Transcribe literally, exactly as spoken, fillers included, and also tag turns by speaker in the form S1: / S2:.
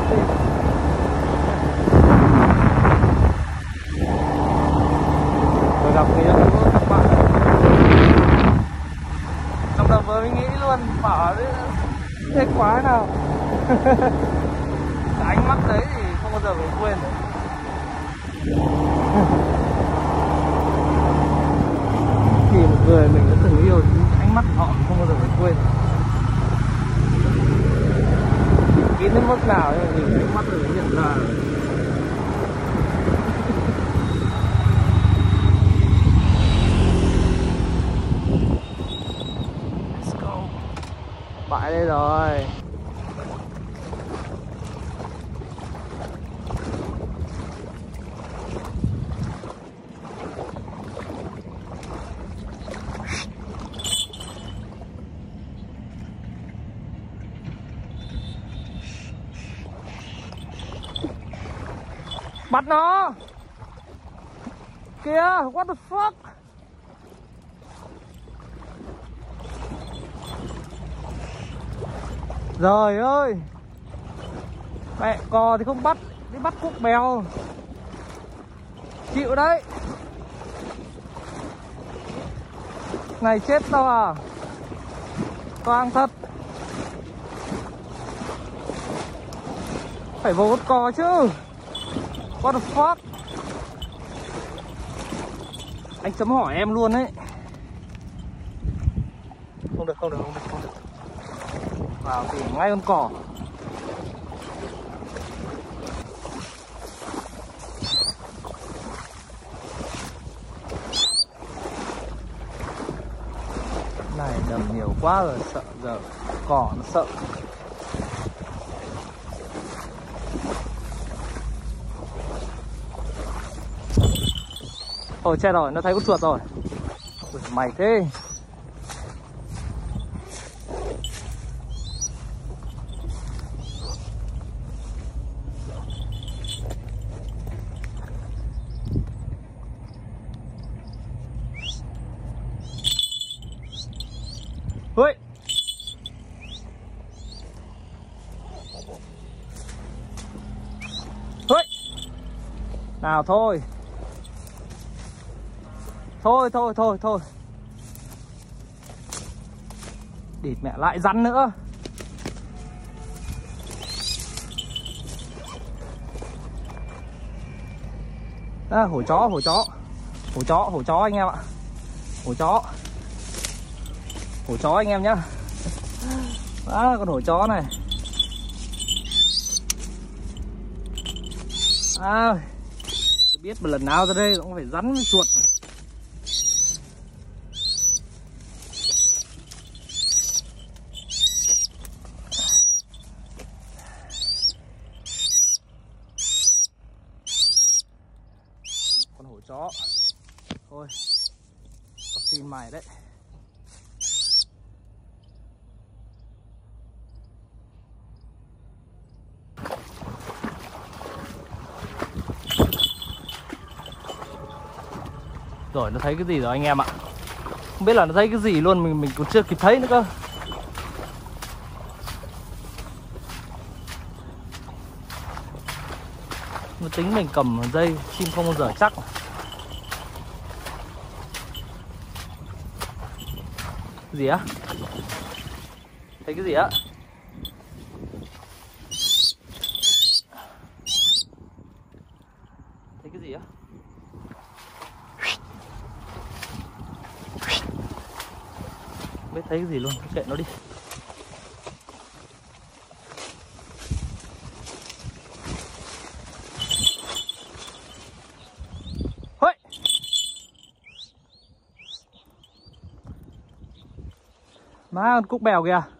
S1: Tôi gặp nghĩa các bạn. Trong đầu vừa mới nghĩ luôn, bảo thế quá nào. Cái ánh mắt đấy thì không bao giờ mình quên. Thì một người mình đã từng yêu, ánh mắt họ không bao giờ mình quên. Kín đến mức nào ấy, mình ánh mắt rồi mới nhận ra. Let's go. Bãi đây rồi. Bắt nó kìa, what the fuck. Trời ơi, mẹ cò thì không bắt, đi bắt cuốc bèo chịu đấy. Này chết tao à, toang thật. Phải vô con cò chứ. What the fuck. Anh chấm hỏi em luôn đấy. Không được, không được, không được, không được. Vào thì ngay con cỏ. Này đầm nhiều quá rồi, sợ giờ cỏ nó sợ. Ôi chết rồi, nó thấy con chuột rồi. Ui, mày thế. Ui. Ui. Nào thôi. Thôi thôi thôi thôi. Địt mẹ lại rắn nữa. À, hổ chó, hổ chó. Hổ chó, hổ chó anh em ạ. Hổ chó. Hổ chó anh em nhá. Đó, con hổ chó này. À, biết một lần nào ra đây cũng phải rắn với chuột này. Con hổ chó. Thôi, có xin mày đấy. Rồi nó thấy cái gì rồi anh em ạ. Không biết là nó thấy cái gì luôn, mình mình còn chưa kịp thấy nữa cơ. Nó tính mình cầm dây chim không bao giờ chắc. Cái gì á? Thấy cái gì á? Thấy cái gì á? Không biết thấy cái gì luôn, kệ nó đi. Hôi. Má con cúc bèo kìa.